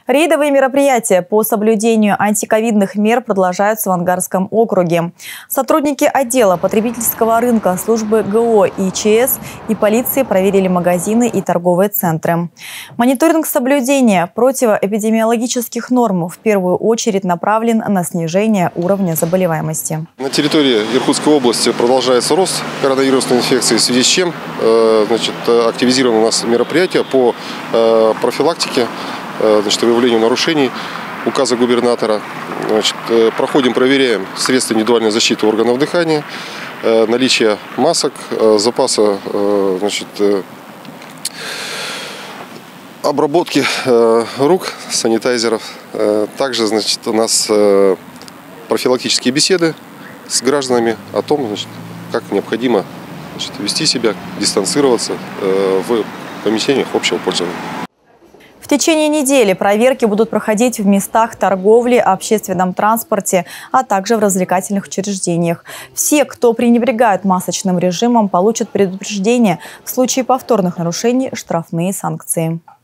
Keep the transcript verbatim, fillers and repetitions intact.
Рейдовые мероприятия по соблюдению антиковидных мер продолжаются в Ангарском округе. Сотрудники отдела потребительского рынка, службы ГО и ЧС и полиции проверили магазины и торговые центры. Мониторинг соблюдения противоэпидемиологических норм в первую очередь направлен на снижение уровня заболеваемости. На территории Иркутской области продолжается рост коронавирусной инфекции, в связи с чем значит, активизировано у нас мероприятие по профилактике, значит, выявлению нарушений указа губернатора. Значит, проходим, проверяем средства индивидуальной защиты органов дыхания, наличие масок, запаса, значит, обработки рук, санитайзеров. Также, значит, у нас профилактические беседы с гражданами о том, значит, как необходимо, значит, вести себя, дистанцироваться в помещениях общего пользования. В течение недели проверки будут проходить в местах торговли, общественном транспорте, а также в развлекательных учреждениях. Все, кто пренебрегает масочным режимом, получат предупреждение. В случае повторных нарушений – штрафные санкции.